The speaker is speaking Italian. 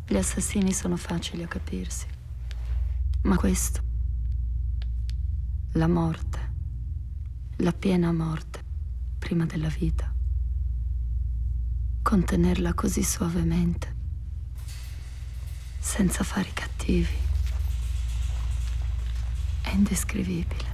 Gli assassini sono facili a capirsi, ma questo, la morte, la piena morte, prima della vita, contenerla così suavemente, senza fare i cattivi, è indescrivibile.